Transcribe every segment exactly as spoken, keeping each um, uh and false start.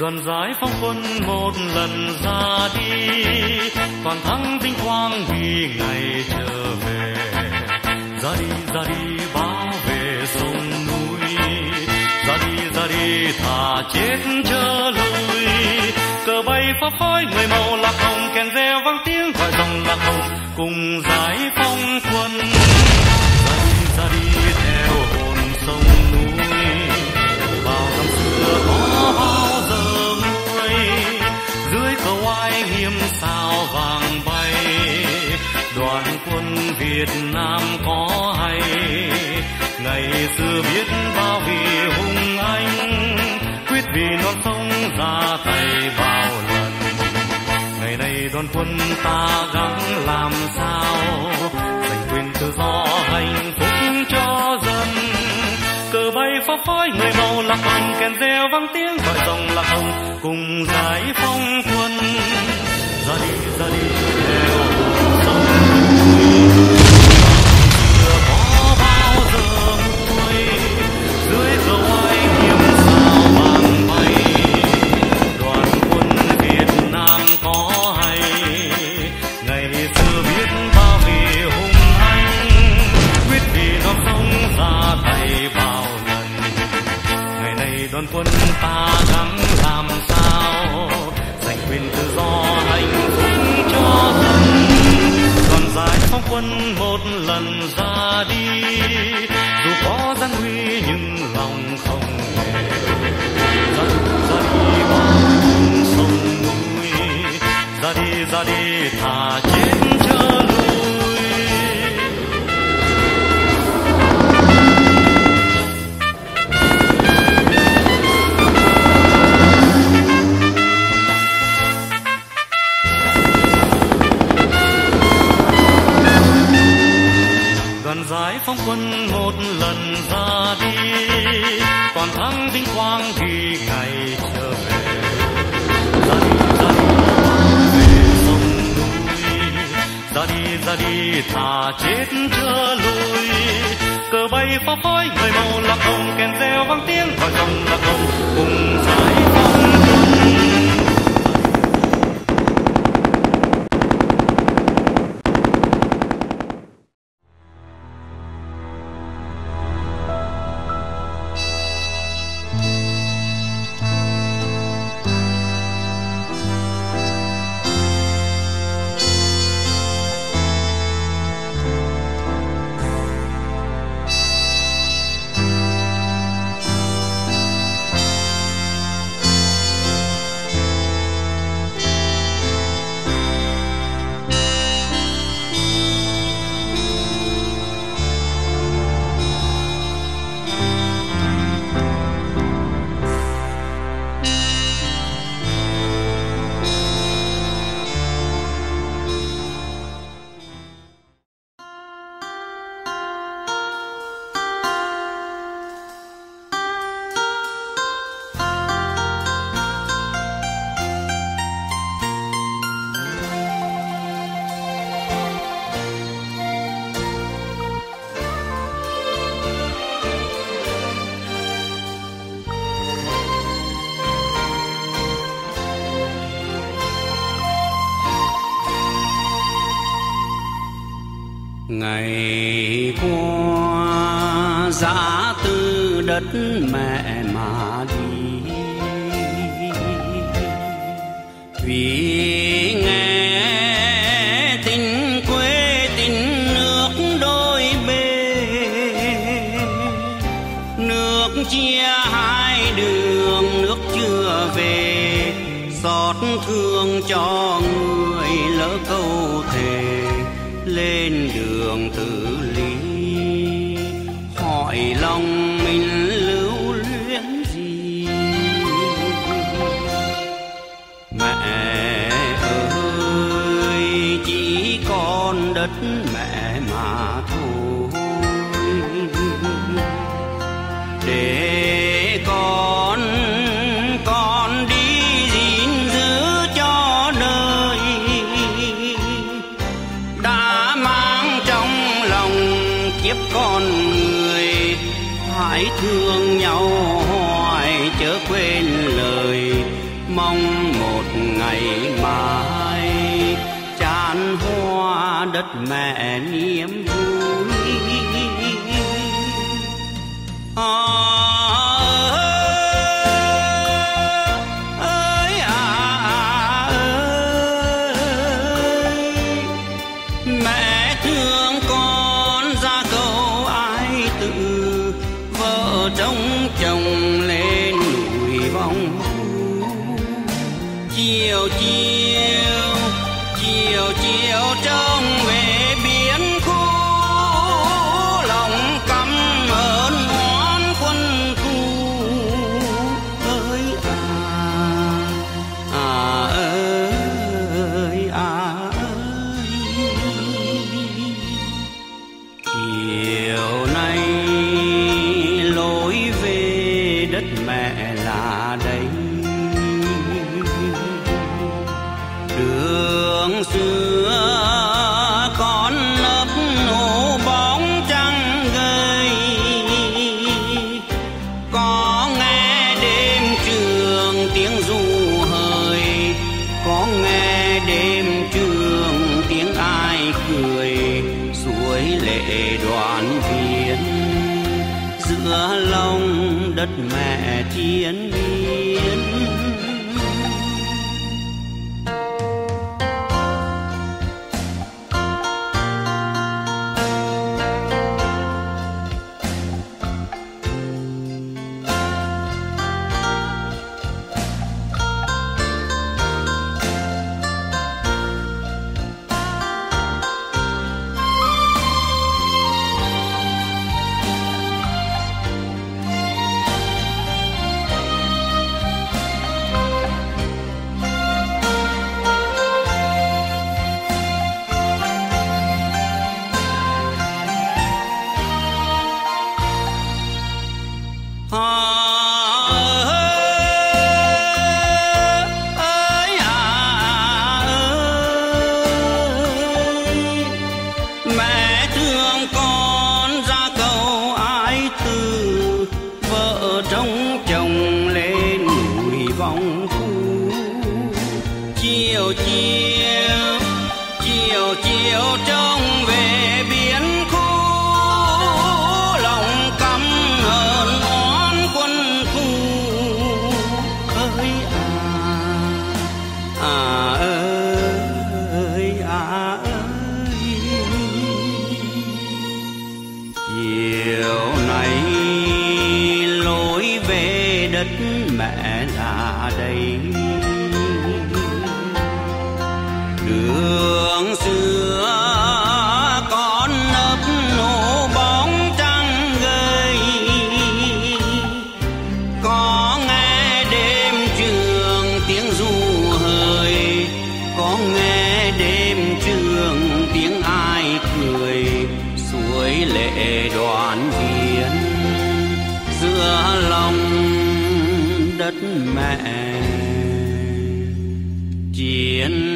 đoàn giải phóng quân một lần ra đi, toàn thắng vinh quang vì ngày trở về. Ra đi ra đi bảo vệ sông núi, ra đi ra đi thà chết chớ lùi. Cờ bay phấp phới người màu lạc hồng, kèn reo vang tiếng gọi dòng lạc hồng cùng giải phóng quân. Ra đi ra đi theo hồn sông núi, bao năm xưa có bao giờ nguôi. Dưới cầu ai nghiêm sao vàng bay, đoàn quân Việt Nam có hay. Ngày xưa biết bao vì hùng anh, quyết vì non sông ra tay bao lần. Ngày nay đoàn quân ta gắng làm sao giành quyền tự do hạnh phúc cho dân. Cờ bay phấp phới người màu lạc hồng, kèn reo vang tiếng gọi dòng lạc hồng cùng giải phóng quân. Ra đi ra đi theo hồn sông núi, xưa có bao giờ nguôi. Dưới cầu ai nghiêm sao vàng bay, đoàn quân Việt Nam có hay. Ngày xưa biết bao vì hùng anh, quyết vì non sông ra tay bao lần. Ngày nay đoàn quân ta gắng làm sao giành quyền tự do hạnh phúc cho dân. Đoàn giải phóng quân một lần ra đi, dù có gian nguy nhưng lòng không hề. Ra, ra đi bao sông núi, ra đi ra đi thà chết chớ lùi. Đoàn giải phóng quân một lần ra đi, toàn thắng vinh quang vì ngày trở về. Ra đi ra đi về sông núi, ra đi ra đi thà chết chớ lùi. Cờ bay phấp phới người màu lạc hồng, kèn reo vang tiếng gọi dòng lạc hồng cùng giải phóng quân. Ngày qua giã từ đất mẹ mà đi, vì nghe tình quê tình nước đôi bên. Nước chia hai đường, nước chưa về, xót thương cho người lỡ câu thề. Lên đường tự lý, hỏi lòng mình lưu luyến gì. Mẹ ơi, chỉ còn đất mẹ mà thôi. Để con con đi gìn giữ cho đời, đã mang trong lòng kiếp con người. Hãy thương nhau hoài chớ quên lời, mong một ngày mai tràn hoa đất mẹ niềm vui. À, ơi à, ơi mẹ thương con ra cầu ai tự, vợ trông chồng lên núi vòng chiều chiều chiều chiều trông về biển khu, lòng căm ơn oán quân thù. Ơi à à ơi à ơi, chiều nay lối về đất mẹ là đây, đường xưa con nấp nổ bóng trăng gầy, có nghe đêm trường tiếng ru hời, có nghe đêm trường tiếng ai cười, suối lệ đoàn viên giữa lòng đất mẹ thiên biến. Chiều chiều chiều chiều trông về biển khu, lòng căm hờn oán quân thù. Ơi à à ơi à ơi, chiều nay lối về đất mẹ là đây, đường xưa con nấp nổ bóng trăng gầy, có nghe đêm trường tiếng ru hời, có nghe đêm trường tiếng ai cười, suối lệ đoàn viên giữa lòng đất mẹ chiến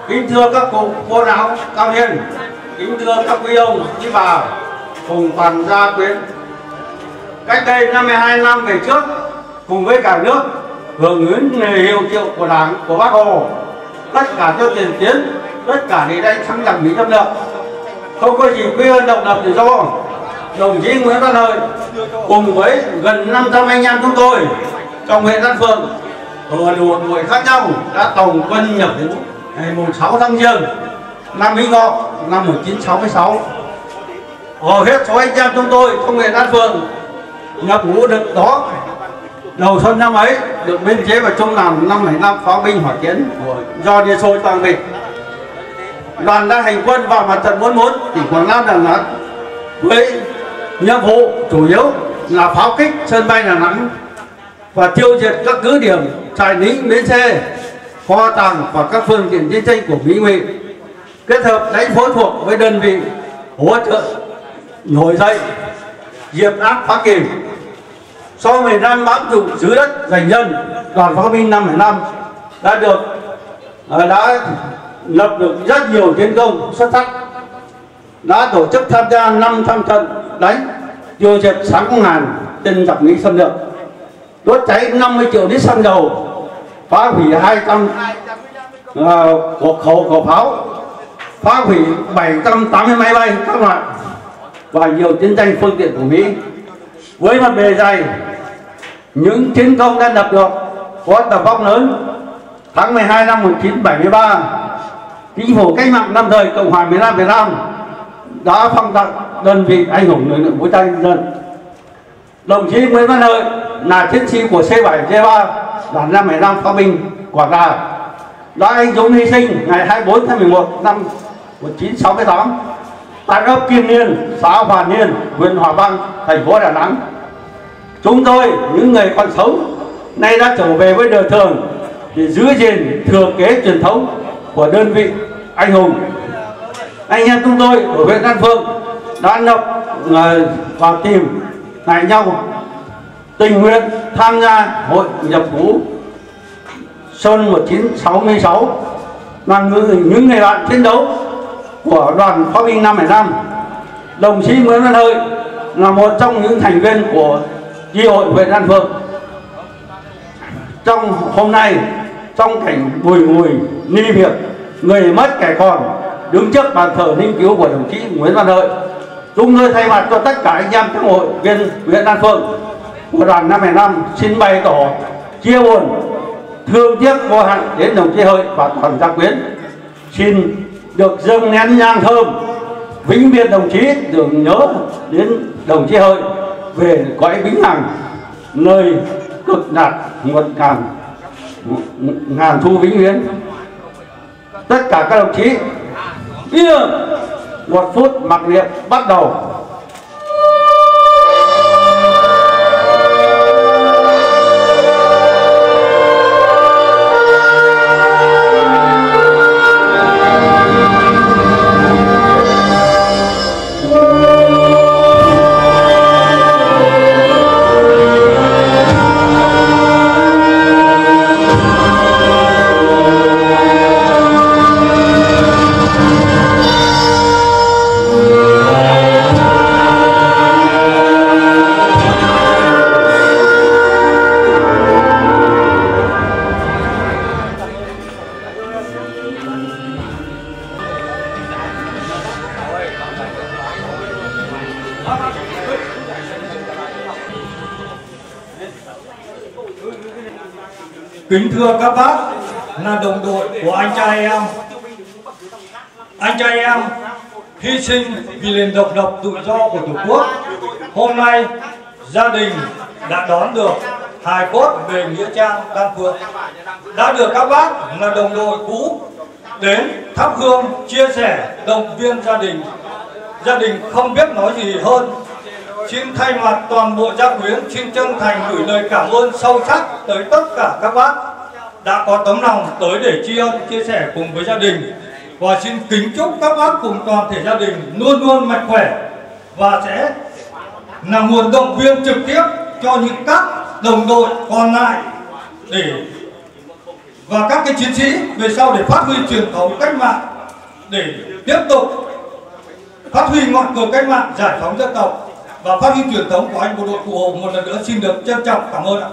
Kính thưa các cụ, cô lão, cao niên, kính thưa các quý ông, quý bà cùng toàn gia quyến. Cách đây năm mươi hai năm về trước, cùng với cả nước hưởng ứng lời hiệu triệu của Đảng, của Bác Hồ, tất cả cho tiền tiến, tất cả để đánh thắng giặc Mỹ xâm lược. Không có gì quý hơn độc lập tự do. Đồng chí Nguyễn Văn Hợi cùng với gần năm trăm anh em chúng tôi trong huyện Đan Phượng ở đủ tuổi khác nhau đã tổng quân nhập ngũ ngày sáu tháng Giêng năm Bính Ngọ năm một nghìn chín trăm sáu mươi sáu. Hầu hết số anh em chúng tôi trong huyện Đan Phượng nhập ngũ được đó đầu xuân năm ấy được biên chế vào trung đoàn năm bảy năm pháo binh hỏa chiến của do Liên Xô toàn dịch. Đoàn đã hành quân vào mặt trận bốn mươi mốt tỉnh Quảng Nam, Đà Nẵng với nhiệm vụ chủ yếu là pháo kích sân bay Đà Nẵng và tiêu diệt các cứ điểm trại lính, bến xe, kho tàng và các phương tiện chiến tranh của Mỹ Ngụy, kết hợp đánh phối thuộc với đơn vị hỗ trợ nổi dậy diệt ác phá kìm. Sau mười năm bám trụ dưới đất giành nhân, đoàn pháo binh năm bảy năm đã được đã lập được rất nhiều chiến công xuất sắc, đã tổ chức tham gia năm trăm trận đánh tiêu diệt sáu ngàn tên giặc Mỹ xâm lược, đốt cháy năm mươi triệu lít xăng dầu, phá hủy hai trăm uh, cuộc khẩu khẩu pháo, phá hủy bảy trăm tám mươi máy bay các loại và nhiều chiến tranh phương tiện của Mỹ. Với mặt bề dày, những chiến công đã lập được có tầm vóc lớn. Tháng mười hai năm một nghìn chín trăm bảy mươi ba, Chính phủ Cách mạng lâm thời Cộng hòa miền Nam Việt Nam đã phong tặng đơn vị anh hùng lực lượng vũ trang nhân dân. Đồng chí Nguyễn Văn Hợi là chiến sĩ của C bảy D ba đoàn năm bảy năm pháo binh Quảng Đà đã anh dũng hy sinh ngày hai mươi bốn tháng mười một năm một nghìn chín trăm sáu mươi tám tại ấp Kim Niên, xã Hòa Niên, huyện Hòa Vang, thành phố Đà Nẵng. Chúng tôi, những người còn sống, nay đã trở về với đời thường để giữ gìn thừa kế truyền thống của đơn vị anh hùng. Anh em chúng tôi ở huyện Đan Phượng đã lập vào tìm lại nhau, tình nguyện tham gia hội nhập ngũ xuân một nghìn chín trăm sáu mươi sáu, là những người bạn chiến đấu của đoàn pháo binh năm bảy năm. Đồng chí Nguyễn Văn Hợi là một trong những thành viên của chi hội huyện Đan Phượng. Trong hôm nay, trong cảnh bùi ngùi ni việc, người mất kẻ còn, đứng trước bàn thờ linh cứu của đồng chí Nguyễn Văn Hợi, chúng tôi thay mặt cho tất cả anh em trong hội viên huyện Đan Phượng của đoàn năm bảy năm xin bày tỏ chia buồn, thương tiếc vô hạn đến đồng chí Hợi và toàn gia quyến. Xin được dâng nén nhang thơm vĩnh biệt đồng chí, tưởng nhớ đến đồng chí Hợi về cõi vĩnh hằng, nơi cực lạc nguồn ngàn ngàn thu vĩnh viễn. Tất cả các đồng chí yên một phút mặc niệm bắt đầu. Kính thưa các bác là đồng đội của anh trai em, anh trai em hy sinh vì nền độc lập tự do của Tổ quốc. Hôm nay gia đình đã đón được hài cốt về nghĩa trang Đan Phượng, đã được các bác là đồng đội cũ đến thắp hương chia sẻ động viên gia đình. Gia đình không biết nói gì hơn. Xin thay mặt toàn bộ gia quyến xin chân thành gửi lời cảm ơn sâu sắc tới tất cả các bác đã có tấm lòng tới để tri ân chia sẻ cùng với gia đình, và xin kính chúc các bác cùng toàn thể gia đình luôn luôn mạnh khỏe và sẽ là nguồn động viên trực tiếp cho những các đồng đội còn lại để và các cái chiến sĩ về sau để phát huy truyền thống cách mạng, để tiếp tục phát huy ngọn cờ cách mạng giải phóng dân tộc và phát huy truyền thống của anh bộ đội Cụ Hồ. Một lần nữa xin được trân trọng cảm ơn ạ.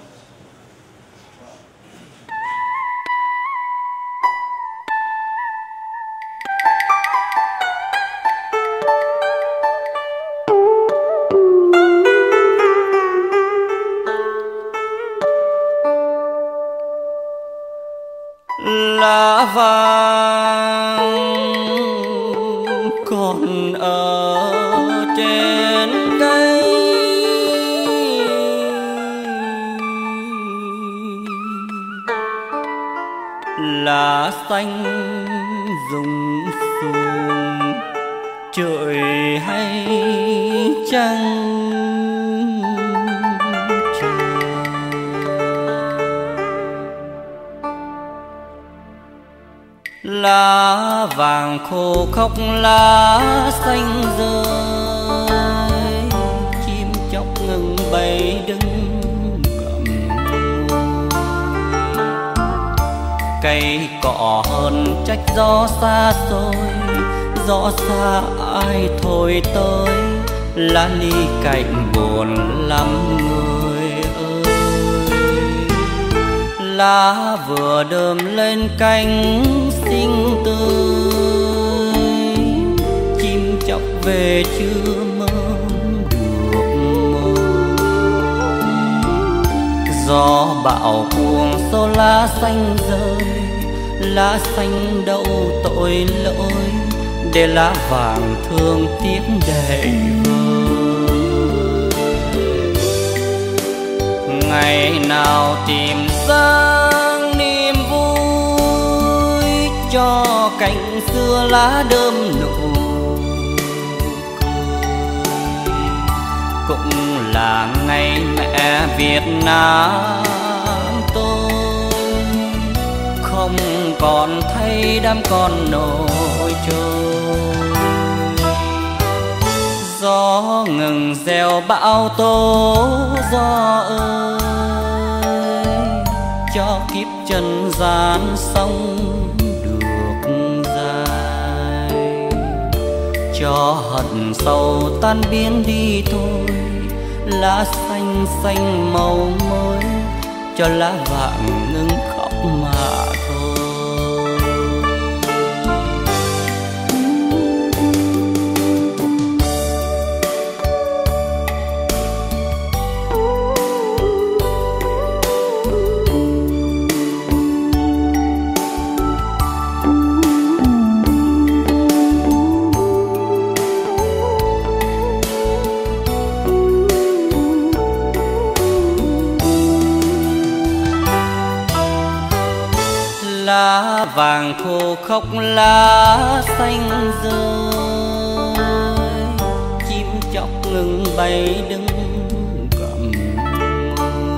Lá vàng còn ở trên cây, lá xanh rụng xuống trời hay chăng. Lá vàng khô khóc lá xanh rơi, chim chóc ngừng bay đứng gặm ngùi. Cây cỏ hơn trách gió xa xôi, gió xa ai thôi tới, lá ly cạnh buồn lắm người ơi. Lá vừa đơm lên cánh xinh tươi, chim chóc về chưa mớm được mơ. Gió bão cuồng xô lá xanh rơi, lá xanh đâu tội lỗi, để lá vàng thương tiếc đầy vơi. Ngày nào tìm dáng niềm vui, cho cành xưa lá đơm nụ cười. Cũng là ngày mẹ Việt Nam tôi không còn thấy đám con nổi trôi. Gió ngừng reo bão tố gió ơi, cho kiếp trần gian sống được dài, cho hận sầu tan biến đi thôi. Lá xanh xanh màu mới, cho lá vàng ngừng khóc mà thôi. Lá vàng khô khóc lá xanh rơi, chim chóc ngừng bay đứng gặm ngùi.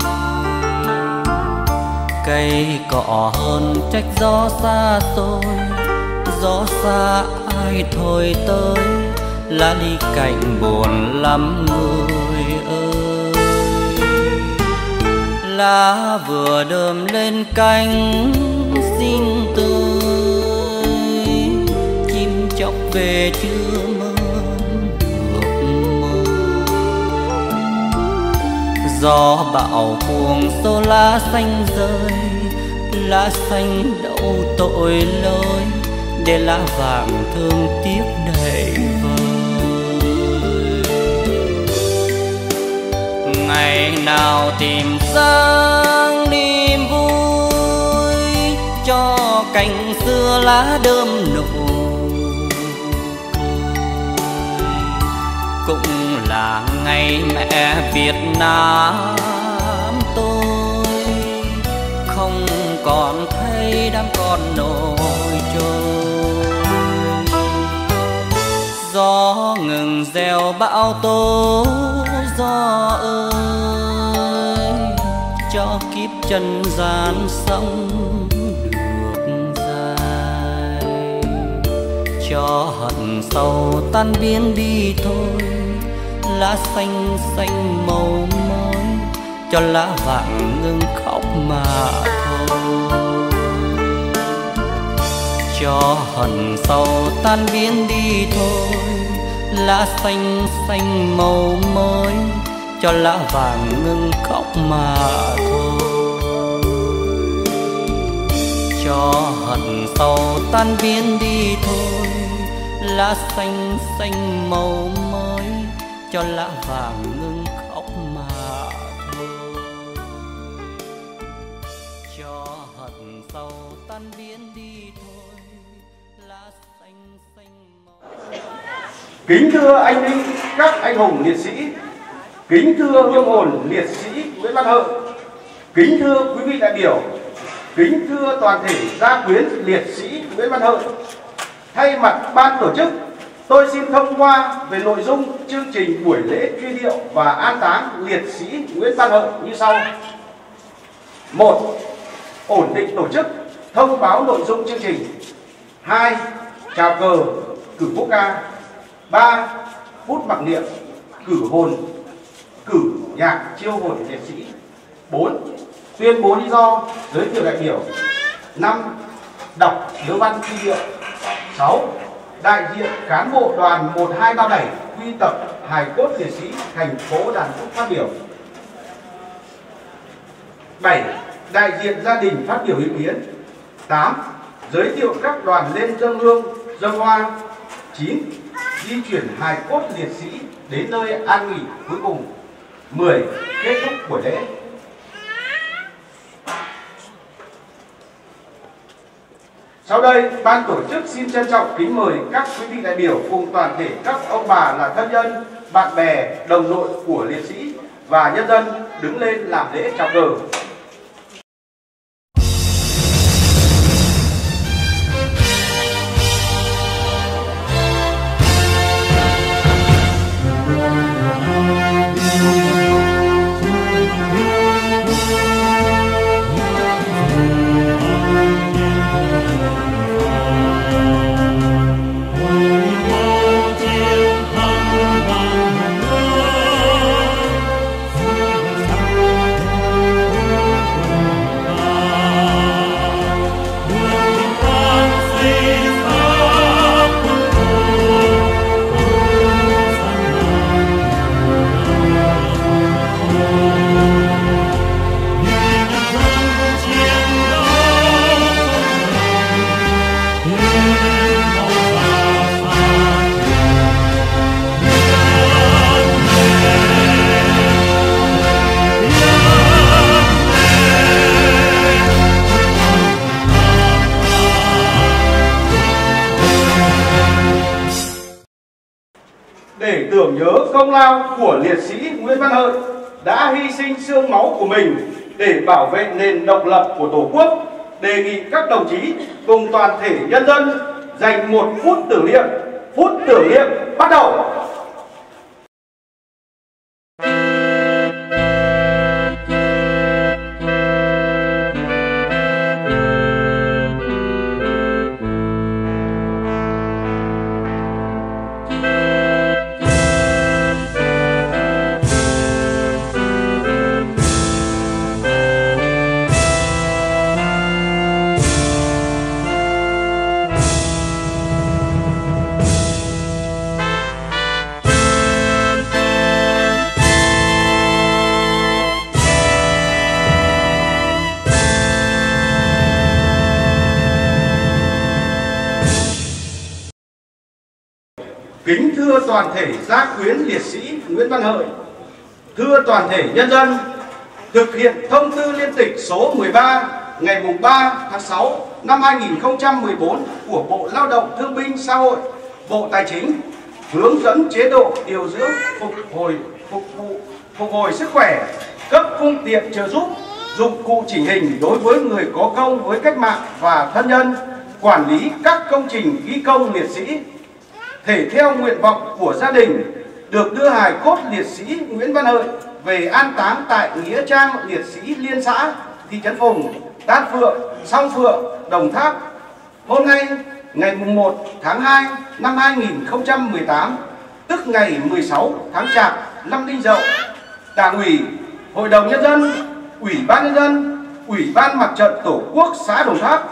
Cây cỏ hơn trách gió xa xôi, gió xa ai thôi tới, lá ly cạnh buồn lắm người ơi. Lá vừa đơm lên cánh xinh tươi, chim chóc về chưa mớm được mơ. Gió bão cuồng xô lá xanh rơi, lá xanh đâu tội lỗi, để lá vàng thương tiếc đầy vơi. Ngày nào tìm dáng niềm vui, cho cành xưa lá đơm nụ cười. Cũng là ngày mẹ Việt Nam tôi không còn thấy đám con nổi trôi. Gió ngừng reo bão tố gió ơi, cho kiếp trần gian sống cho hận sầu tan biến đi thôi. Lá xanh xanh màu mới, cho lá vàng ngừng khóc mà thôi. cho hận sầu tan biến đi thôi, lá xanh xanh màu mới, cho lá vàng ngưng khóc mà thôi. Cho hận sầu tan biến đi thôi, lá xanh xanh màu mới, cho lá vàng ngưng khóc mà thôi. Cho hận sầu tan biến đi thôi, lá xanh xanh màu. Kính thưa anh linh các anh hùng liệt sĩ, kính thưa hương hồn liệt sĩ Nguyễn Văn Hợi, kính thưa quý vị đại biểu, kính thưa toàn thể gia quyến liệt sĩ Nguyễn Văn Hợi. Thay mặt ban tổ chức, tôi xin thông qua về nội dung chương trình buổi lễ truy điệu và an táng liệt sĩ Nguyễn Văn Hợi như sau. Một, ổn định tổ chức, thông báo nội dung chương trình. Hai, chào cờ, cử quốc ca. Ba, phút mặc niệm, cử hồn, cử nhạc chiêu hồn liệt sĩ. Bốn, tuyên bố lý do, giới thiệu đại biểu. Năm, đọc điếu văn truy điệu. Sáu, đại diện cán bộ đoàn một hai ba bảy quy tập hài cốt liệt sĩ thành phố Đàn Phúc phát biểu. Bảy, đại diện gia đình phát biểu ý kiến. Tám, giới thiệu các đoàn lên dâng hương, dâng hoa. Chín, di chuyển hài cốt liệt sĩ đến nơi an nghỉ cuối cùng. Mười, kết thúc buổi lễ. Sau đây, ban tổ chức xin trân trọng kính mời các quý vị đại biểu cùng toàn thể các ông bà là thân nhân, bạn bè, đồng đội của liệt sĩ và nhân dân đứng lên làm lễ chào cờ. Để tưởng nhớ công lao của liệt sĩ Nguyễn Văn Hợi đã hy sinh xương máu của mình để bảo vệ nền độc lập của Tổ quốc, đề nghị các đồng chí cùng toàn thể nhân dân dành một phút tưởng niệm. Phút tưởng niệm bắt đầu. Kính thưa toàn thể gia quyến liệt sĩ Nguyễn Văn Hợi, thưa toàn thể nhân dân, thực hiện thông tư liên tịch số mười ba ngày ba tháng sáu năm hai nghìn không trăm mười bốn của Bộ Lao động Thương binh Xã hội, Bộ Tài chính hướng dẫn chế độ điều dưỡng phục hồi phục vụ phục hồi sức khỏe, cấp phương tiện trợ giúp, dụng cụ chỉnh hình đối với người có công với cách mạng và thân nhân, quản lý các công trình ghi công liệt sĩ. Thể theo nguyện vọng của gia đình, được đưa hài cốt liệt sĩ Nguyễn Văn Hợi về an táng tại nghĩa trang liệt sĩ liên xã, thị trấn Phùng, Đan Phượng, Song Phượng, Đồng Tháp. Hôm nay, ngày một tháng hai năm hai nghìn không trăm mười tám, tức ngày mười sáu tháng Chạp năm Đinh Dậu, Đảng ủy, Hội đồng Nhân dân, Ủy ban Nhân dân, Ủy ban Mặt trận Tổ quốc xã Đồng Tháp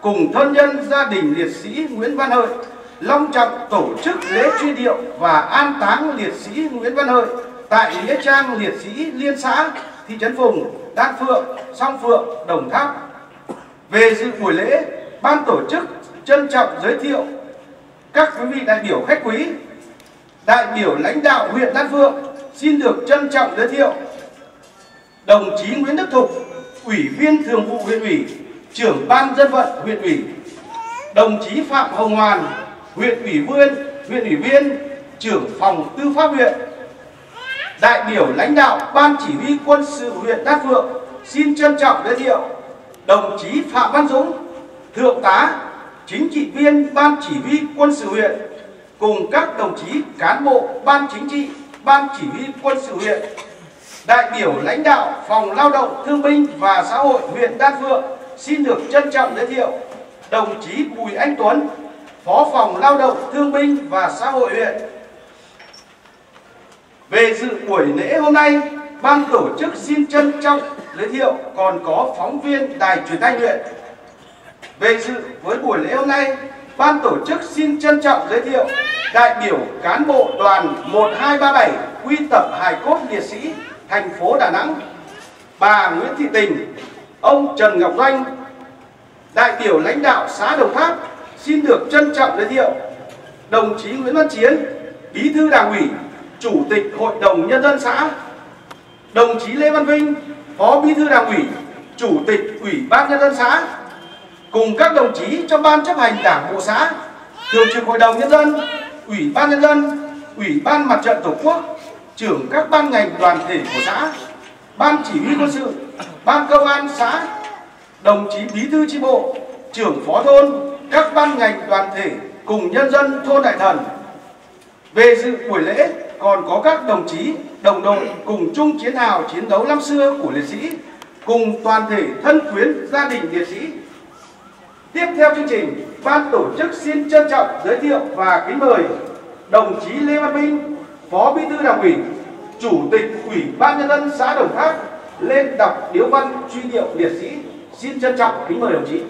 cùng thân nhân gia đình liệt sĩ Nguyễn Văn Hợi long trọng tổ chức lễ truy điệu và an táng liệt sĩ Nguyễn Văn Hợi tại nghĩa trang liệt sĩ Liên xã, thị trấn Phùng, Đan Phượng, Song Phượng, Đồng Tháp. Về dự buổi lễ, ban tổ chức trân trọng giới thiệu các quý vị đại biểu khách quý. Đại biểu lãnh đạo huyện Đan Phượng xin được trân trọng giới thiệu đồng chí Nguyễn Đức Thục, Ủy viên Thường vụ huyện ủy, trưởng ban dân vận huyện ủy. Đồng chí Phạm Hồng Hoàn, huyện ủy viên, huyện ủy viên, trưởng phòng tư pháp huyện. Đại biểu lãnh đạo ban chỉ huy quân sự huyện Đan Phượng xin trân trọng giới thiệu đồng chí Phạm Văn Dũng, thượng tá, chính trị viên ban chỉ huy quân sự huyện, cùng các đồng chí cán bộ ban chính trị, ban chỉ huy quân sự huyện. Đại biểu lãnh đạo phòng lao động thương binh và xã hội huyện Đan Phượng xin được trân trọng giới thiệu đồng chí Bùi Anh Tuấn, phó phòng lao động thương binh và xã hội huyện. Về dự buổi lễ hôm nay, ban tổ chức xin trân trọng giới thiệu còn có phóng viên đài truyền thanh huyện. Về dự với buổi lễ hôm nay, ban tổ chức xin trân trọng giới thiệu đại biểu cán bộ đoàn một hai ba bảy quy tập hài cốt liệt sĩ thành phố Đà Nẵng, bà Nguyễn Thị Tình, ông Trần Ngọc Doanh. Đại biểu lãnh đạo xã Đồng Tháp xin được trân trọng giới thiệu đồng chí Nguyễn Văn Chiến, bí thư đảng ủy, chủ tịch hội đồng nhân dân xã. Đồng chí Lê Văn Vinh, phó bí thư đảng ủy, chủ tịch ủy ban nhân dân xã, cùng các đồng chí trong ban chấp hành đảng bộ xã, thường trực hội đồng nhân dân, ủy ban nhân dân, ủy ban mặt trận tổ quốc, trưởng các ban ngành đoàn thể của xã, ban chỉ huy quân sự, ban công an xã, đồng chí bí thư chi bộ, trưởng phó thôn, các ban ngành đoàn thể cùng nhân dân thôn Đại Thần. Về dự buổi lễ còn có các đồng chí đồng đội cùng chung chiến hào chiến đấu năm xưa của liệt sĩ, cùng toàn thể thân quyến gia đình liệt sĩ. Tiếp theo chương trình, ban tổ chức xin trân trọng giới thiệu và kính mời đồng chí Lê Văn Minh, phó bí thư đảng ủy, chủ tịch ủy ban nhân dân xã Đồng Tháp lên đọc điếu văn truy điệu liệt sĩ. Xin trân trọng kính mời đồng chí.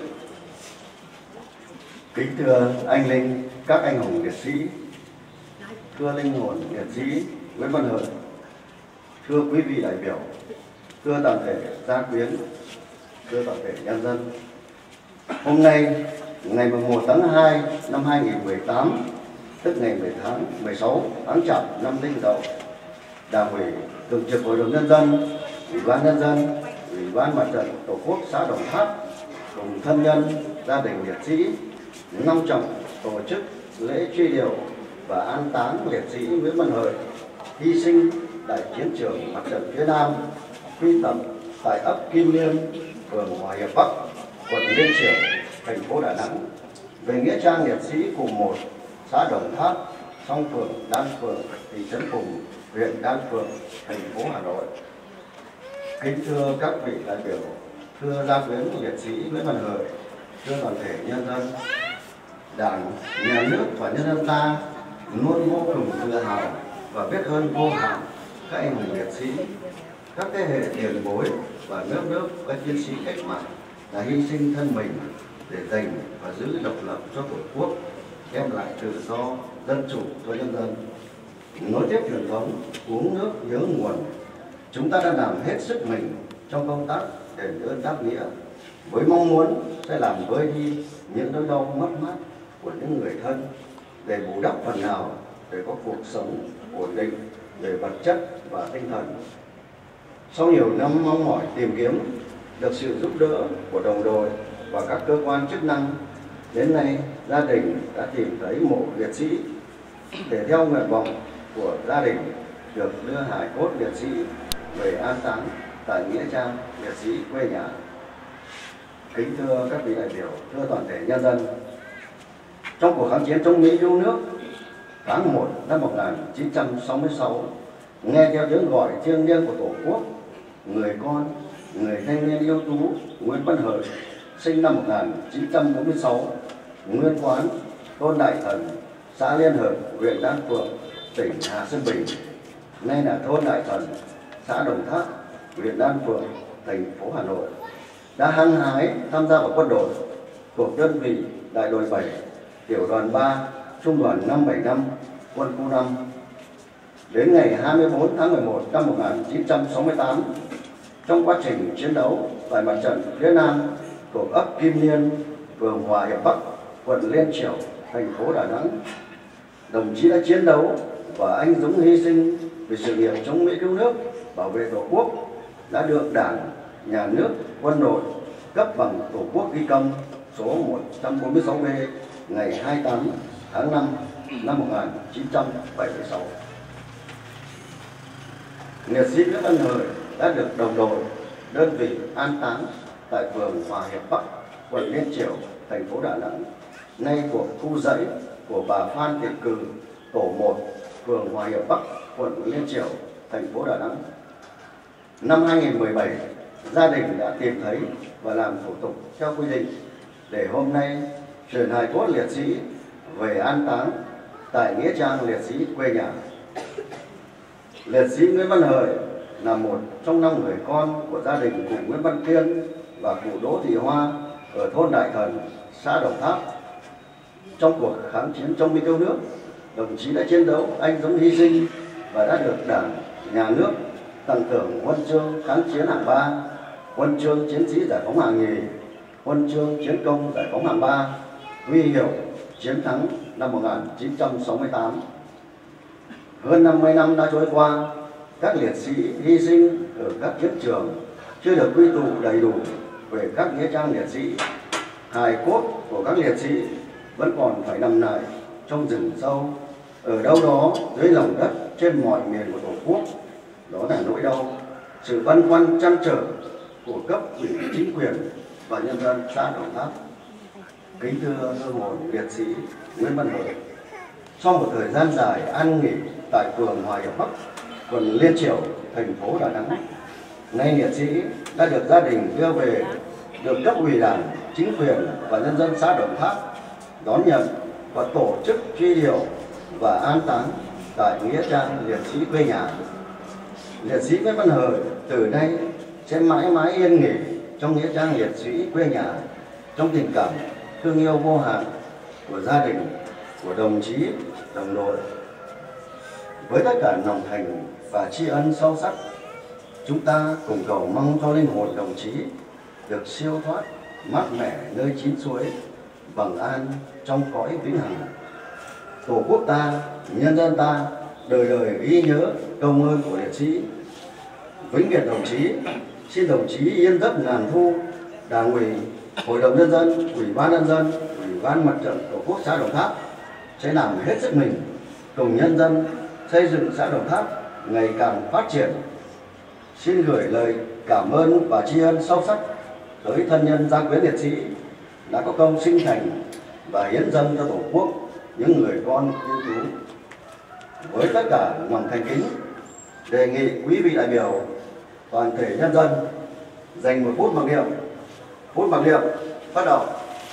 Kính thưa anh linh, các anh hùng liệt sĩ, thưa linh hồn liệt sĩ Nguyễn Văn Hợi, thưa quý vị đại biểu, thưa toàn thể gia quyến, thưa toàn thể nhân dân. Hôm nay, ngày mùng một tháng hai năm hai nghìn không trăm mười tám, tức ngày mười sáu tháng Chạp năm Đinh Dậu, Đảng ủy, Thường trực Hội đồng nhân dân, Ủy ban nhân dân, Ủy ban mặt trận Tổ quốc xã Đồng Tháp cùng thân nhân gia đình liệt sĩ long trọng tổ chức lễ truy điệu và an táng liệt sĩ Nguyễn Văn Hợi hy sinh tại chiến trường mặt trận phía Nam, quy tập tại ấp Kim Liên, phường Hòa Hiệp Bắc, quận Liên Triểu, thành phố Đà Nẵng, về nghĩa trang liệt sĩ cùng một, xã Đồng Tháp, Song Phượng, Đan Phượng, thị trấn Phùng, huyện Đan Phượng, thành phố Hà Nội. Kính thưa các vị đại biểu, thưa gia quyến liệt sĩ Nguyễn Văn Hợi, thưa toàn thể nhân dân, Đảng, Nhà nước và nhân dân ta luôn vô cùng tự hào và biết ơn vô hạn các anh hùng liệt sĩ, các thế hệ tiền bối và nước nước các chiến sĩ cách mạng đã hy sinh thân mình để giành và giữ độc lập cho Tổ quốc, đem lại tự do, dân chủ cho nhân dân. Nối tiếp truyền thống uống nước nhớ nguồn, chúng ta đã làm hết sức mình trong công tác đền ơn đáp nghĩa, với mong muốn sẽ làm vơi đi những nỗi đau mất mát của những người thân, để bù đắp phần nào để có cuộc sống ổn định về vật chất và tinh thần. Sau nhiều năm mong mỏi tìm kiếm được sự giúp đỡ của đồng đội và các cơ quan chức năng, đến nay gia đình đã tìm thấy mộ liệt sĩ để theo nguyện vọng của gia đình được đưa hài cốt liệt sĩ về an táng tại nghĩa trang liệt sĩ quê nhà. Kính thưa các vị đại biểu, thưa toàn thể nhân dân, trong cuộc kháng chiến chống Mỹ cứu nước tháng một năm một nghìn chín trăm sáu mươi sáu, nghe theo tiếng gọi thiêng liêng của Tổ quốc, người con, người thanh niên ưu tú Nguyễn Văn Hợi, sinh năm một nghìn chín trăm bốn mươi sáu, nguyên quán thôn Đại Thần, xã Liên Hợp, huyện Đan Phượng, tỉnh Hà Sơn Bình, nay là thôn Đại Thần, xã Đồng Tháp, huyện Đan Phượng, thành phố Hà Nội, đã hăng hái tham gia vào quân đội, thuộc đơn vị đại đội bảy, tiểu đoàn ba, trung đoàn năm bảy năm, quân khu năm. Đến ngày hai mươi tư tháng mười một năm một nghìn chín trăm sáu mươi tám, trong quá trình chiến đấu tại mặt trận phía Nam thuộc ấp Kim Liên, phường Hòa Hiệp Bắc, quận Liên Triểu, thành phố Đà Nẵng, đồng chí đã chiến đấu và anh dũng hy sinh vì sự nghiệp chống Mỹ cứu nước, bảo vệ Tổ quốc, đã được Đảng, Nhà nước, quân đội cấp bằng Tổ quốc ghi công số một trăm bốn mươi sáu B ngày hai mươi tám tháng năm năm một nghìn chín trăm bảy mươi sáu. Liệt sĩ Nguyễn Văn Hời đã được đồng đội đơn vị an táng tại phường Hòa Hiệp Bắc, quận Liên Triểu, thành phố Đà Nẵng, nay thuộc khu dãy của bà Phan Thị Cừ, tổ một, phường Hòa Hiệp Bắc, quận Liên Triểu, thành phố Đà Nẵng. Năm hai nghìn không trăm mười bảy, gia đình đã tìm thấy và làm thủ tục theo quy định để hôm nay chuyển hài cốt liệt sĩ về an táng tại nghĩa trang liệt sĩ quê nhà. Liệt sĩ Nguyễn Văn Hời là một trong năm người con của gia đình cụ Nguyễn Văn Kiên và cụ Đỗ Thị Hoa ở thôn Đại Thần, xã Đồng Tháp. Trong cuộc kháng chiến chống Mỹ cứu nước, đồng chí đã chiến đấu anh dũng hy sinh và đã được Đảng, Nhà nước tặng thưởng huân chương kháng chiến hạng ba, huân chương chiến sĩ giải phóng hạng nhì, huân chương chiến công giải phóng hạng ba, huy hiệu chiến thắng năm một nghìn chín trăm sáu mươi tám. Hơn năm mươi năm đã trôi qua, các liệt sĩ hy sinh ở các chiến trường chưa được quy tụ đầy đủ về các nghĩa trang liệt sĩ. Hài cốt của các liệt sĩ vẫn còn phải nằm nài trong rừng sâu, ở đâu đó dưới lòng đất trên mọi miền của Tổ quốc. Đó là nỗi đau, sự băn khoăn trăn trở của cấp ủy chính quyền và nhân dân xã Đồng Tháp. Kính thưa hương hồn liệt sĩ Nguyễn Văn Hời, sau một thời gian dài an nghỉ tại phường Hòa Hiệp Bắc, quận Liên Triểu, thành phố Đà Nẵng, nay liệt sĩ đã được gia đình đưa về, được cấp ủy Đảng, chính quyền và nhân dân xã Đồng Tháp đón nhận và tổ chức truy điệu và an táng tại nghĩa trang liệt sĩ quê nhà. Liệt sĩ Nguyễn Văn Hời từ nay sẽ mãi mãi yên nghỉ trong nghĩa trang liệt sĩ quê nhà, trong tình cảm thương yêu vô hạn của gia đình, của đồng chí, đồng đội. Với tất cả lòng thành và tri ân sâu sắc, chúng ta cùng cầu mong cho linh hồn đồng chí được siêu thoát mát mẻ nơi chín suối, bằng an trong cõi vĩnh hằng. Tổ quốc ta, nhân dân ta đời đời ghi nhớ công ơn của liệt sĩ. Vĩnh biệt đồng chí, xin đồng chí yên giấc ngàn thu. Đảng ủy, Hội đồng nhân dân, Ủy ban nhân dân, Ủy ban Mặt trận Tổ quốc xã Đồng Tháp sẽ làm hết sức mình cùng nhân dân xây dựng xã Đồng Tháp ngày càng phát triển. Xin gửi lời cảm ơn và tri ân sâu sắc tới thân nhân gia quyến liệt sĩ đã có công sinh thành và hiến dâng cho Tổ quốc những người con ưu tú. Với tất cả lòng thành kính, đề nghị quý vị đại biểu, toàn thể nhân dân dành một phút mặc niệm. Phút mặc niệm bắt đầu.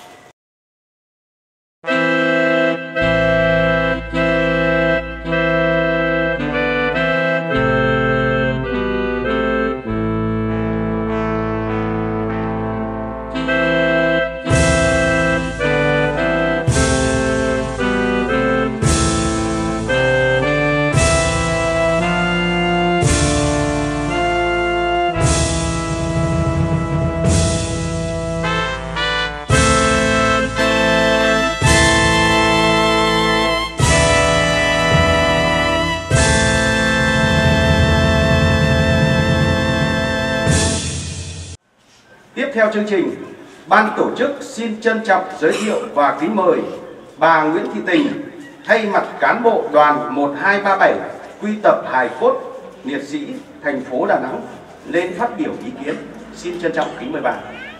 Theo chương trình, ban tổ chức xin trân trọng giới thiệu và kính mời bà Nguyễn Thị Tình thay mặt cán bộ đoàn một hai ba bảy quy tập hài cốt liệt sĩ thành phố Đà Nẵng lên phát biểu ý kiến. Xin trân trọng kính mời bà.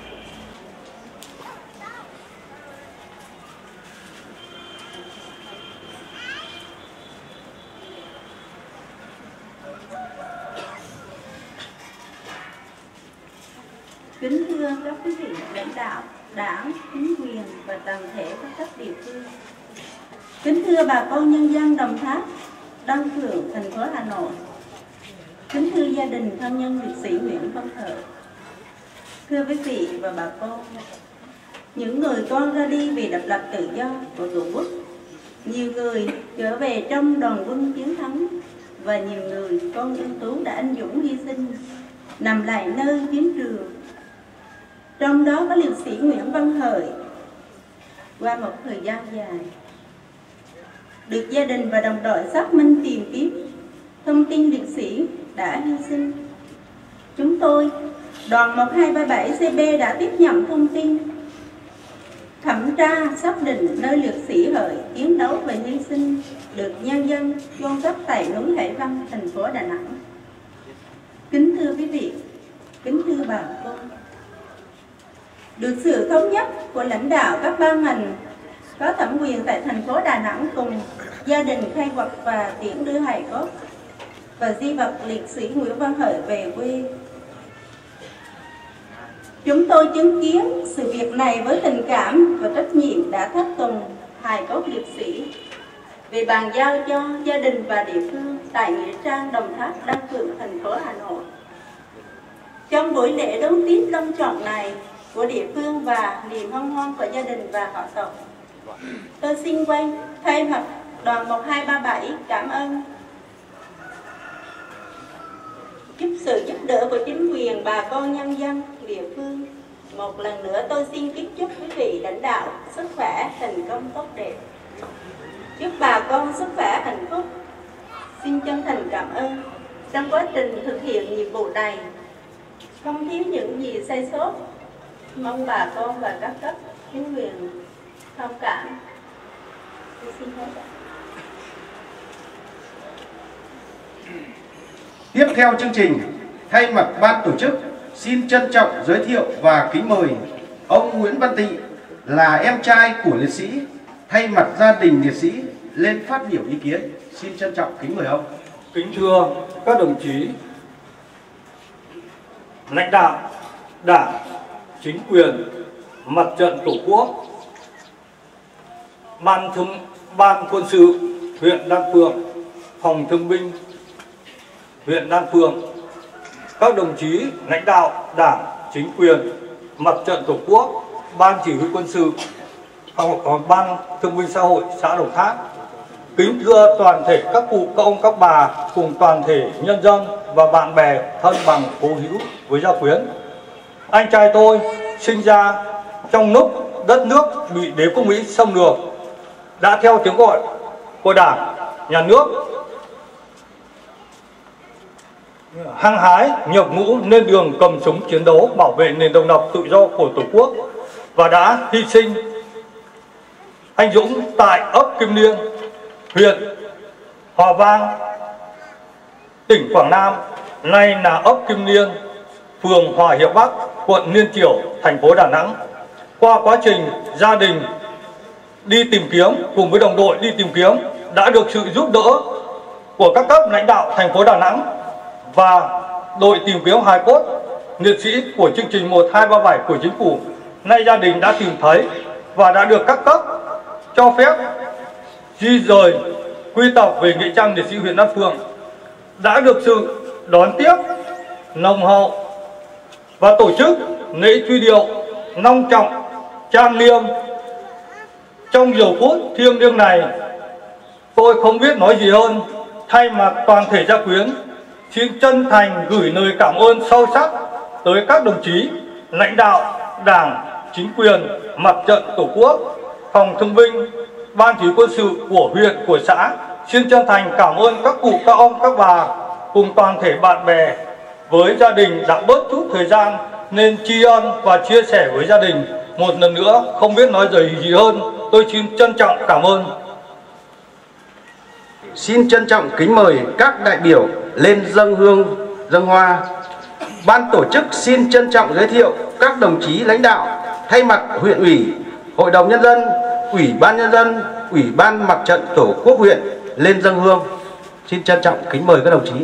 Kính thưa các quý vị lãnh đạo, đảng, chính quyền và toàn thể các cấp địa phương. Kính thưa bà con nhân dân Đồng Tháp, Đan Phượng, thành phố Hà Nội. Kính thưa gia đình thân nhân liệt sĩ Nguyễn Văn Hời. Thưa quý vị và bà con, những người con ra đi vì độc lập tự do của Tổ quốc. Nhiều người trở về trong đoàn quân chiến thắng và nhiều người con ưu tú đã anh dũng hy sinh nằm lại nơi chiến trường. Trong đó có liệt sĩ Nguyễn Văn Hợi. Qua một thời gian dài, được gia đình và đồng đội xác minh tìm kiếm thông tin liệt sĩ đã hy sinh, chúng tôi, đoàn một hai ba bảy C B đã tiếp nhận thông tin, thẩm tra xác định nơi liệt sĩ Hợi chiến đấu và hy sinh được nhân dân chôn cất tại núi Hải Vân, thành phố Đà Nẵng. Kính thưa quý vị, kính thưa bà con, được sự thống nhất của lãnh đạo các ban ngành có thẩm quyền tại thành phố Đà Nẵng cùng gia đình khai quật và tiễn đưa hài cốt và di vật liệt sĩ Nguyễn Văn Hợi về quê. Chúng tôi chứng kiến sự việc này với tình cảm và trách nhiệm đã tháp tùng hài cốt liệt sĩ về bàn giao cho gia đình và địa phương tại nghĩa trang Đồng Tháp, Đan Phượng, thành phố Hà Nội. Trong buổi lễ đón tiếp long trọng này của địa phương và niềm hân hoan của gia đình và họ tộc, tôi xin quay thay mặt đoàn một hai ba bảy cảm ơn giúp sự giúp đỡ của chính quyền, bà con nhân dân địa phương. Một lần nữa tôi xin kính chúc quý vị lãnh đạo sức khỏe, thành công tốt đẹp, chúc bà con sức khỏe hạnh phúc. Xin chân thành cảm ơn. Trong quá trình thực hiện nhiệm vụ này không thiếu những gì sai sót, mong bà con và các cấp chính quyền thông cảm. Tôi xin hết. Tiếp theo chương trình, thay mặt ban tổ chức xin trân trọng giới thiệu và kính mời ông Nguyễn Văn Tị là em trai của liệt sĩ, thay mặt gia đình liệt sĩ lên phát biểu ý kiến. Xin trân trọng kính mời ông. Kính thưa các đồng chí, lãnh đạo Đảng, chính quyền, mặt trận Tổ quốc, ban thương ban quân sự huyện Đan Phượng, phòng thương binh huyện Đan Phượng, các đồng chí lãnh đạo Đảng, chính quyền, mặt trận Tổ quốc, ban chỉ huy quân sự, phòng ban thương binh xã hội xã Đồng Tháp. Kính thưa toàn thể các cụ, các ông, các bà cùng toàn thể nhân dân và bạn bè thân bằng cố hữu với gia quyến. Anh trai tôi sinh ra trong lúc đất nước bị đế quốc Mỹ xâm lược, đã theo tiếng gọi của Đảng, Nhà nước hăng hái nhập ngũ lên đường cầm súng chiến đấu bảo vệ nền độc lập tự do của Tổ quốc và đã hy sinh anh dũng tại ấp Kim Liên, huyện Hòa Vang, tỉnh Quảng Nam, nay là ấp Kim Liên, phường Hòa Hiệp Bắc, quận Liên Chiểu, thành phố Đà Nẵng. Qua quá trình gia đình đi tìm kiếm cùng với đồng đội đi tìm kiếm đã được sự giúp đỡ của các cấp lãnh đạo thành phố Đà Nẵng và đội tìm kiếm hài cốt liệt sĩ của chương trình một hai ba bảy của chính phủ. Nay gia đình đã tìm thấy và đã được các cấp cho phép di rời quy tập về nghĩa trang liệt sĩ huyện Đan Phượng, đã được sự đón tiếp nồng hậu và tổ chức lễ truy điệu long trọng trang nghiêm. Trong giờ phút thiêng liêng này, tôi không biết nói gì hơn, thay mặt toàn thể gia quyến xin chân thành gửi lời cảm ơn sâu sắc tới các đồng chí lãnh đạo Đảng, chính quyền, mặt trận Tổ quốc, phòng thương binh, ban chỉ huy quân sự của huyện, của xã. Xin chân thành cảm ơn các cụ, các ông, các bà cùng toàn thể bạn bè với gia đình đã bớt chút thời gian nên tri ân và chia sẻ với gia đình. Một lần nữa không biết nói gì hơn, tôi xin trân trọng cảm ơn. Xin trân trọng kính mời các đại biểu lên dâng hương, dâng hoa. Ban tổ chức xin trân trọng giới thiệu các đồng chí lãnh đạo thay mặt huyện ủy, hội đồng nhân dân, ủy ban nhân dân, ủy ban mặt trận Tổ quốc huyện lên dâng hương. Xin trân trọng kính mời các đồng chí.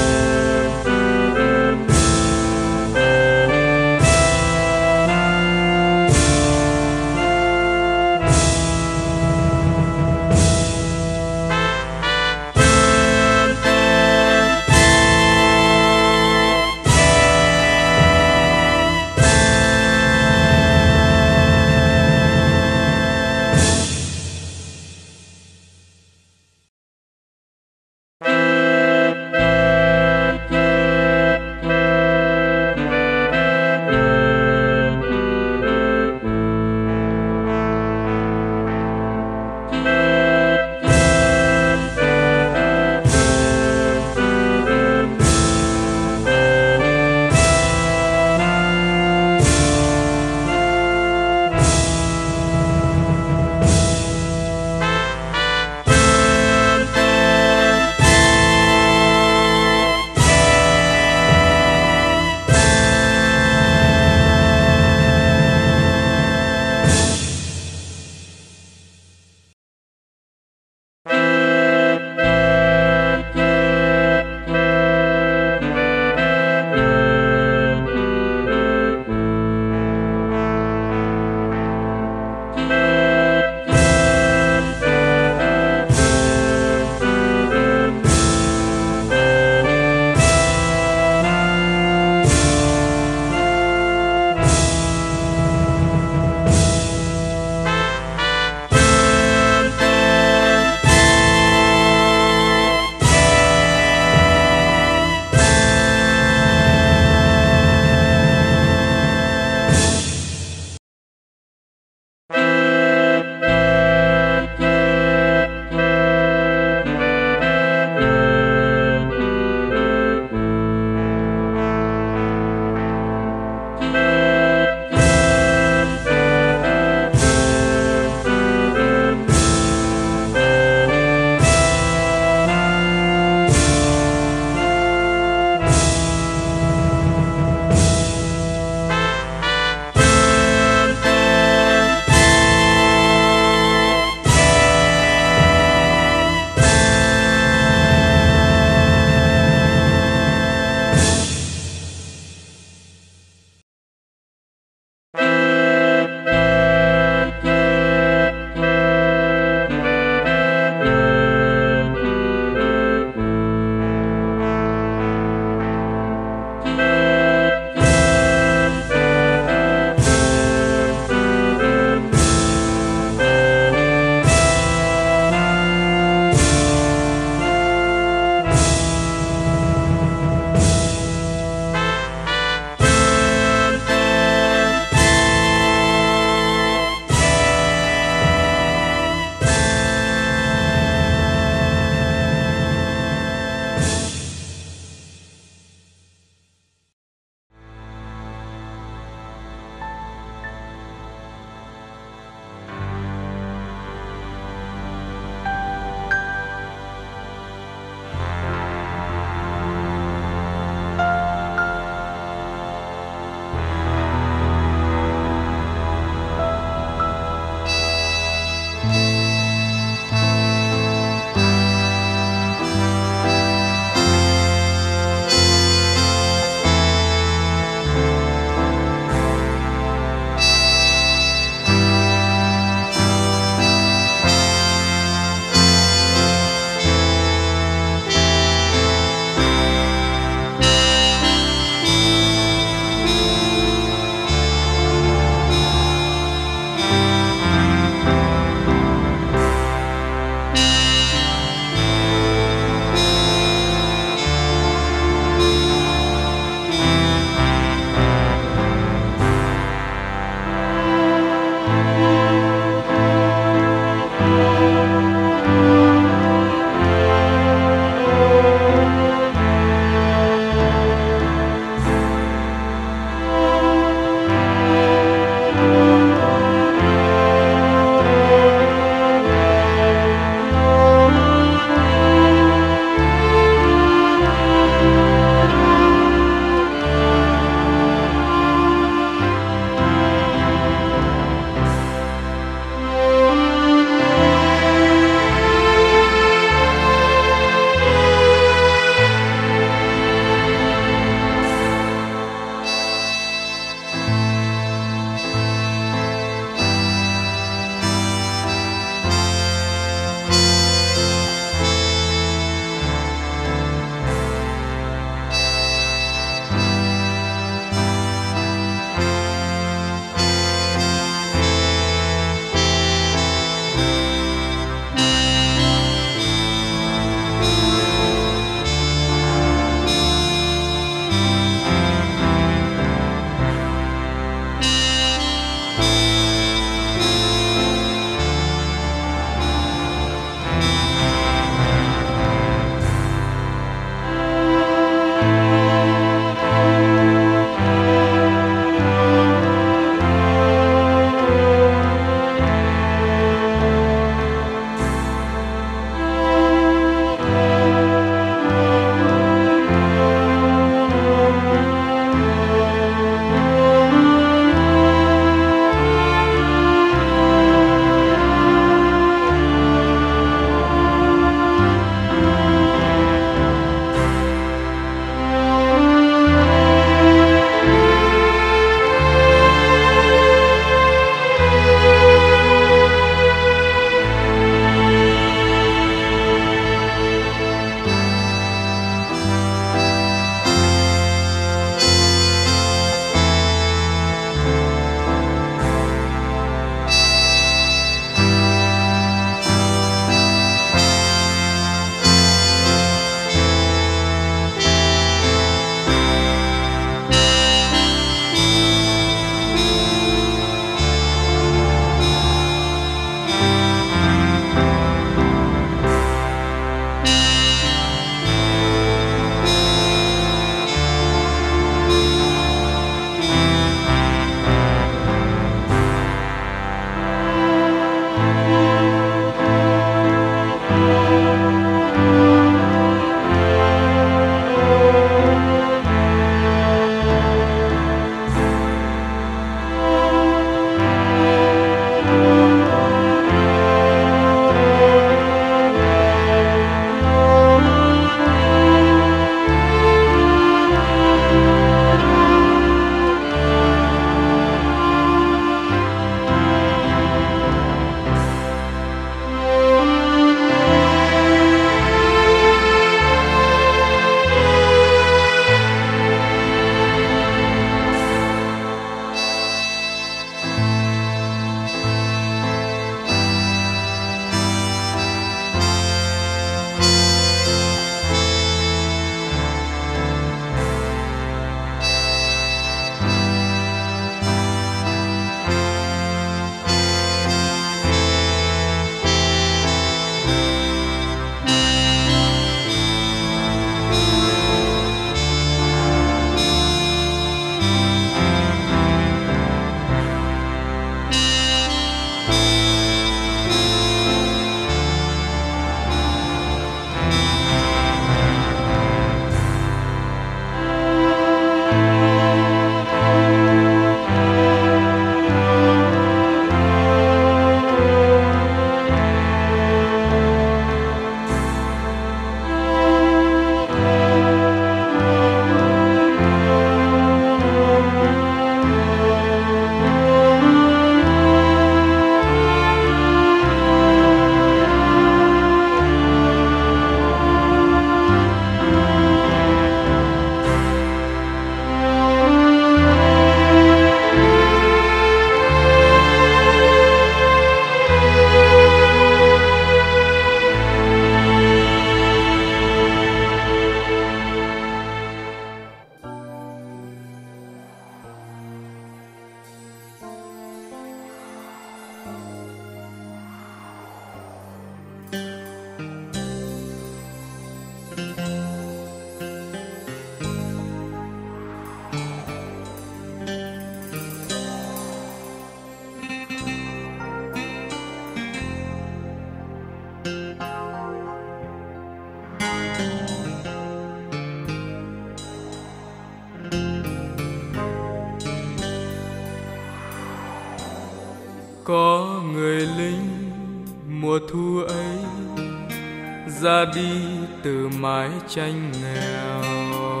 Có người lính mùa thu ấy ra đi từ mái tranh nghèo.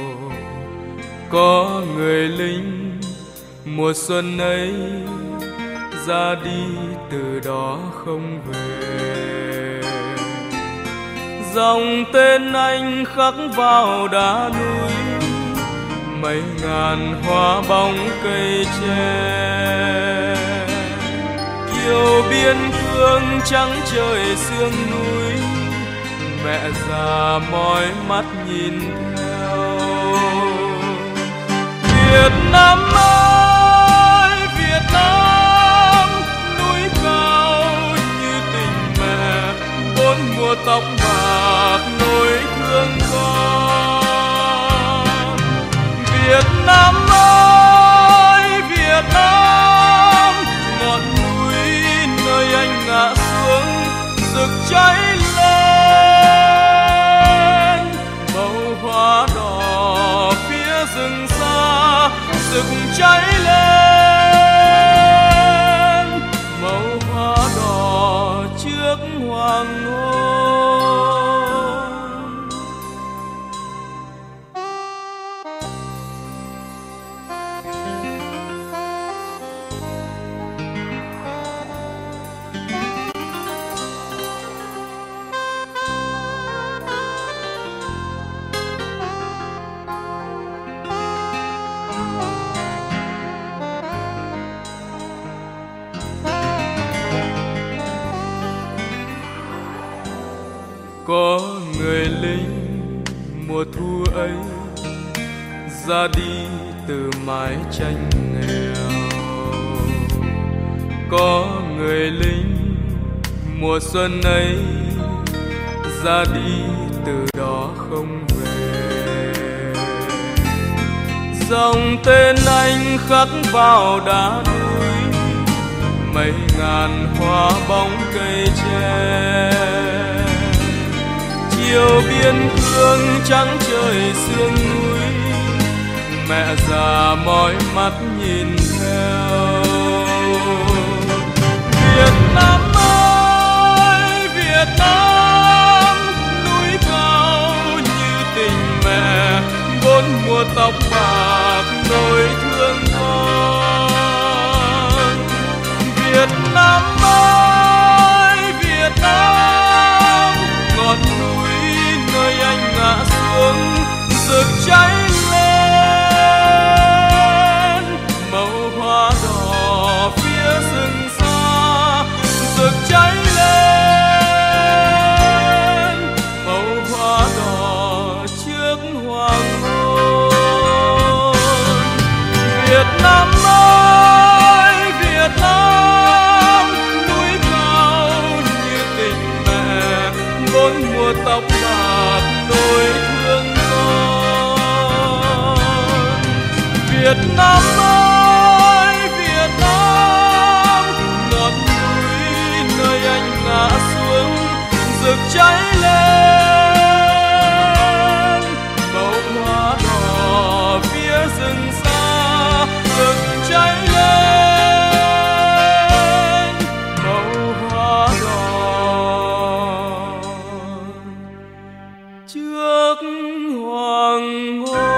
Có người lính mùa xuân ấy ra đi từ đó không về. Dòng tên anh khắc vào đá núi, mấy ngàn hoa bóng cây tre. Yêu biên cương trắng trời sương núi, mẹ già mỏi mắt nhìn theo. Việt Nam ơi Việt Nam, núi cao như tình mẹ, bốn mùa tóc bạc nỗi thương con. Việt Nam ơi Việt Nam, ngọn núi nơi anh ngã xuống rực cháy lên. Màu hoa đỏ phía rừng xa rực cháy lên, màu hoa đỏ trước hoàng hôn. Có người lính mùa thu ấy ra đi từ mái tranh nghèo. Có người lính mùa xuân ấy ra đi từ đó không về. Dòng tên anh khắc vào đá núi, mấy ngàn hoa bóng cây tre. Chiều biên cương trắng trời sương núi, mẹ già mỏi mắt nhìn theo. Việt Nam ơi Việt Nam, núi cao như tình mẹ, bốn mùa tóc bạc nỗi thương con. Việt Nam ơi Việt Nam, ngọn núi nơi anh ngã xuống rực cháy lên. Màu hoa đỏ phía rừng xa rực cháy lên, màu hoa đỏ trước hoàng hôn. Việt Nam ơi Việt Nam, núi cao như tình mẹ, bốn mùa tóc bạc nỗi thương con. Việt Nam ơi Việt Nam, ngọn núi nơi anh ngã xuống rực cháy lên. Màu hoa đỏ phía rừng xa rực cháy lên, màu hoa đỏ trước hoàng hôn.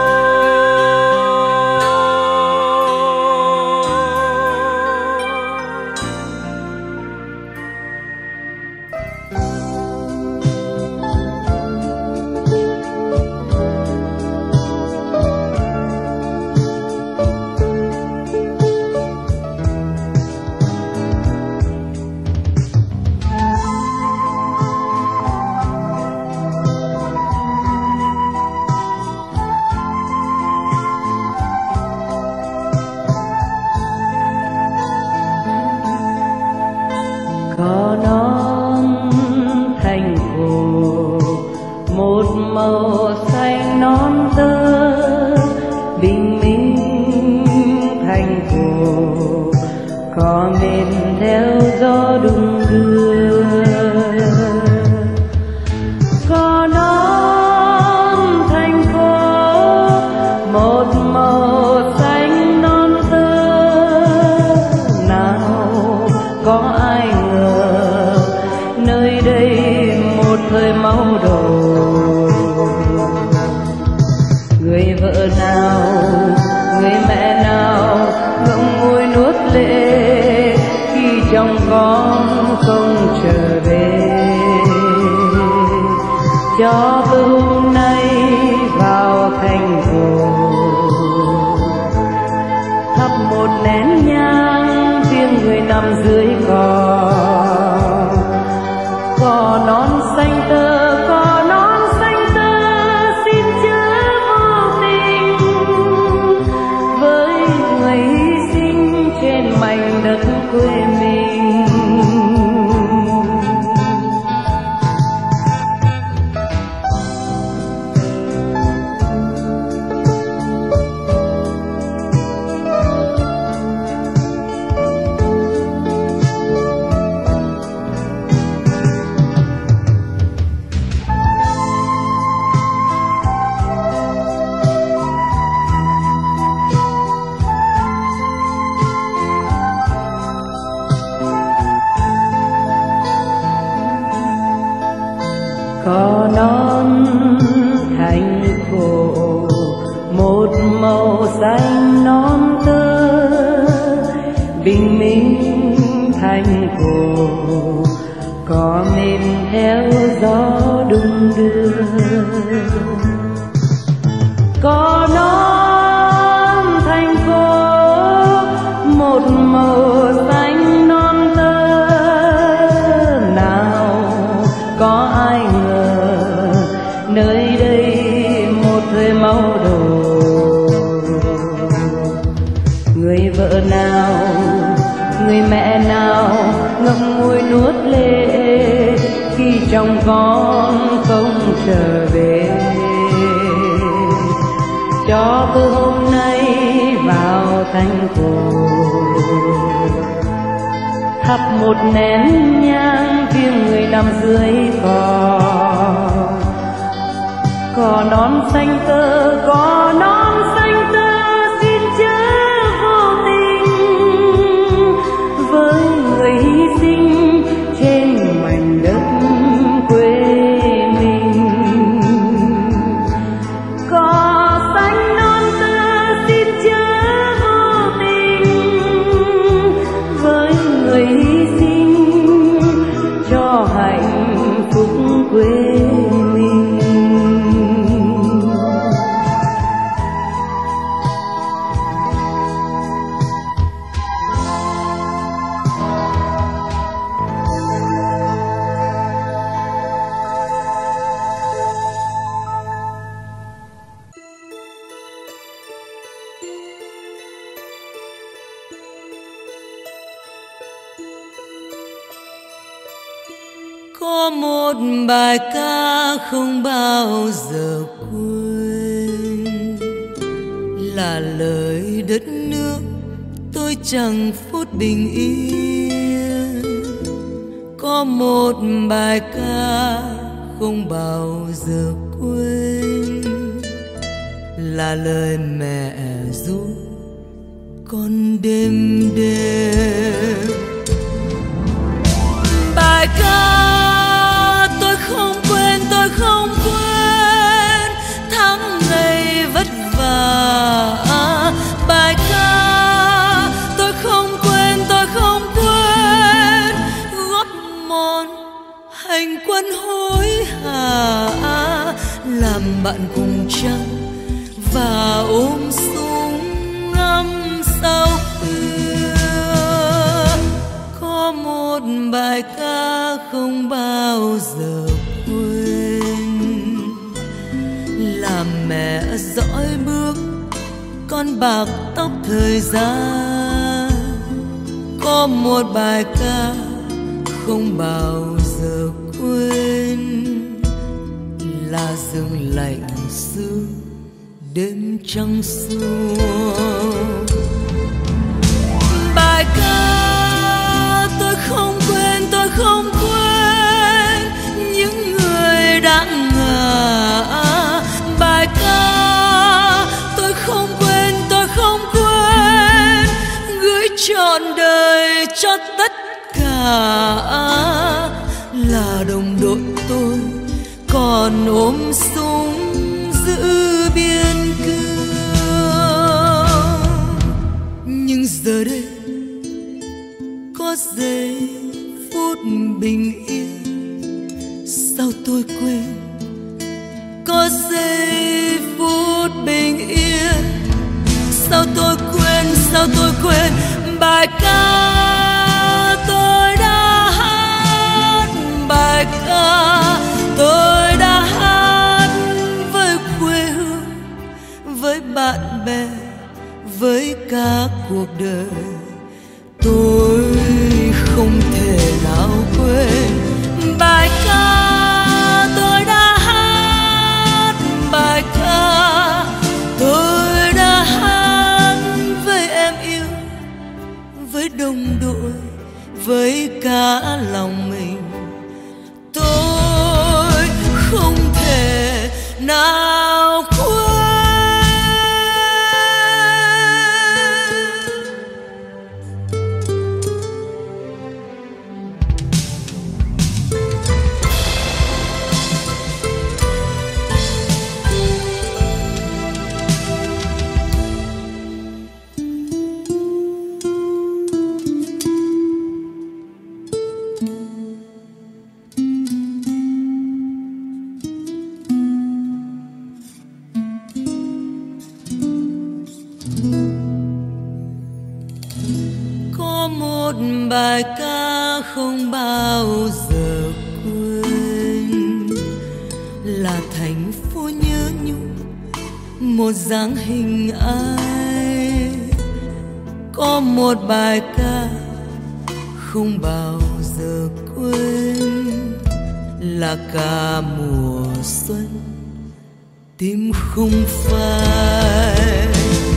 Có non thành cổ một màu xanh non tơ, bình minh thành cổ có men theo gió đung đưa. Có non thành cổ một màu xanh non tơ, nào nào, người mẹ nào ngậm ngùi nuốt lệ khi chồng con không trở về. Cho tôi hôm nay vào thành phố thắp một nén nhang riêng người nằm dưới cỏ. Cỏ non xanh tơ, cỏ non xanh tơ, xin chớ vô tình với người hy sinh trên mảnh đất quê mình. Cỏ non thành cổ một màu xanh non tơ, bình minh thành cổ cỏ mềm theo gió đung đưa. Cỏ non thành cổ một màu xanh non tơ, nào có ai ngờ nơi đây một thời máu đổ. Người vợ nào, người mẹ nào ngậm ngùi nuốt lệ khi chồng con không trở về. Cho tôi hôm nay vào thành phố thắp một nén nhang riêng người nằm dưới cỏ. Cỏ non xanh tơ, cỏ non xanh tơ, xin chớ vô tình với người hy sinh trên mảnh đất quê mình. Cỏ xanh non tơ, xin chớ vô tình với người hy sinh cho hạnh phúc quê mình. Có một bài ca không bao giờ quên, là lời đất nước tôi chẳng phút bình yên. Có một bài ca không bao giờ quên, là lời mẹ ru con đêm đêm. Bài ca tôi không quên, tôi không quên tháng ngày vất vả. Bài ca tôi không quên, tôi không quên gót mòn hành quân hối hả, làm bạn cùng trăng và ôm súng ngắm sao khuya. Có một bài ca không bao giờ quên, là mẹ dõi bước con bạc tóc thời gian. Có một bài ca không bao giờ quên, là rừng lạnh xưa đêm trăng xuông. Bài ca tôi không quên, tôi không quên những người đã ngã. Bài ca tôi không quên, tôi không quên gửi trọn đời cho tất cả, là đồng đội tôi còn ôm súng giữ biên cương. sao tôi quên bài ca tôi đã hát, bài ca tôi đã hát với quê hương, với bạn bè, với cả cuộc đời. Tôi không thể nào quên bài ca tôi đã hát, bài ca tôi đã hát với em yêu, với đồng đội, với cả lòng mình. Tôi không thể nào quên. Bài ca không bao giờ quên, là thành phố nhớ nhung một dáng hình ai. Có một bài ca không bao giờ quên, là ca mùa xuân tim không phai.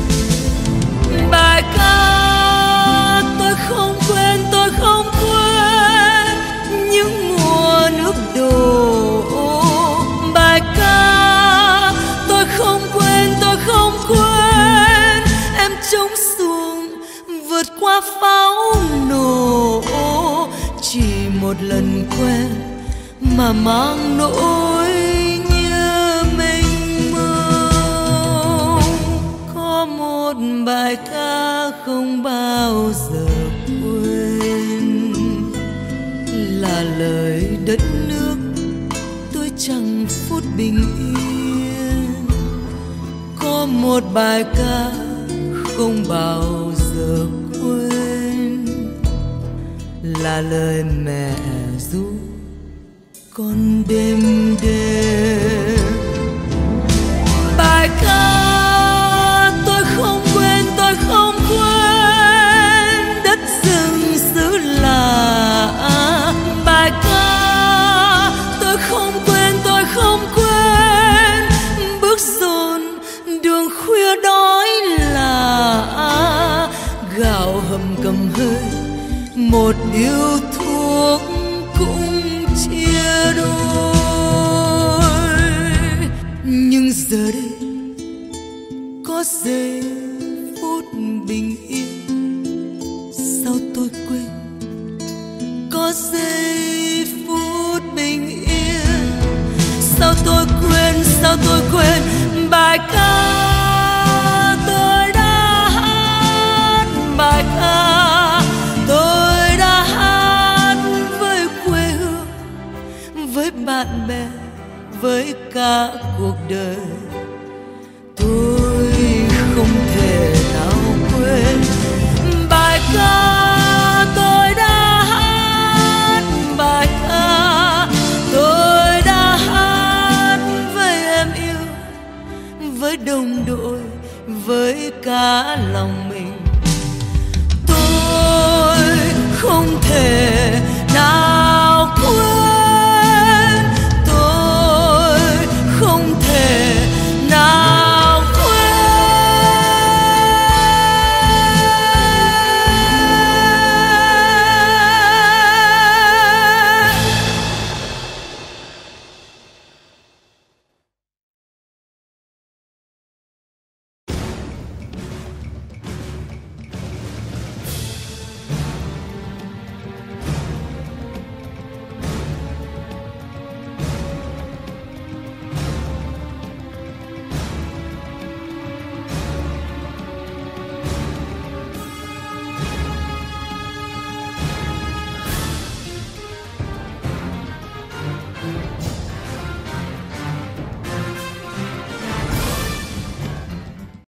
Bài ca tôi không quên, tôi không quên những mùa nước đổ. Bài ca tôi không quên, tôi không quên em trống xuồng vượt qua pháo nổ. Chỉ một lần quen mà mang nỗi nhớ mênh mông. Có một bài ca không bao giờ quên, là lời đất nước tôi chẳng phút bình yên. Có một bài ca không bao giờ quên, là lời mẹ ru con đêm đêm. Bài ca tôi không quên, tôi không quên đất rừng xứ lạ. Bài ca tôi không quên, tôi không quên bước dồn đường khuya đói lạ. Gạo hầm cầm hơi một điếu thuốc cũng chia đôi. Nhưng giờ đây có giây phút bình yên, sao tôi quên. Có giây phút bình yên, sao tôi quên, sao tôi quên bài ca tôi đã hát, bài ca tôi đã hát với quê hương, với bạn bè, với cả cuộc đời. Tôi không thể nào quên bài ca tôi đã hát, bài ca tôi đã hát với em yêu, với đồng đội, với cả lòng mình. Tôi không thể